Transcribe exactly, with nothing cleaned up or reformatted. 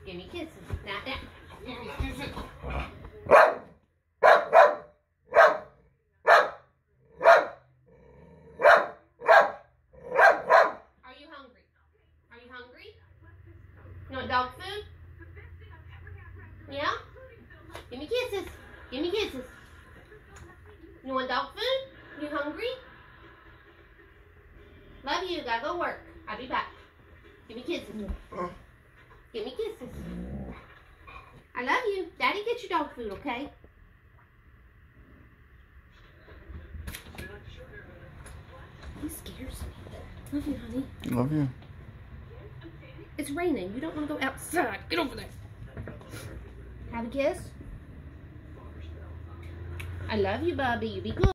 Give me kisses. Now, now. Give me kisses. Are you hungry? Are you hungry? You want dog food? Yeah? Give me kisses. Give me kisses. You want dog food? You hungry? Love you. Gotta go work. I'll be back. Give me kisses. Give me kisses. I love you. Daddy, get your dog food, okay? He scares me. Love you, honey. Love you. It's raining. You don't want to go outside. Get over there. Have a kiss. I love you, Bubby. You be good.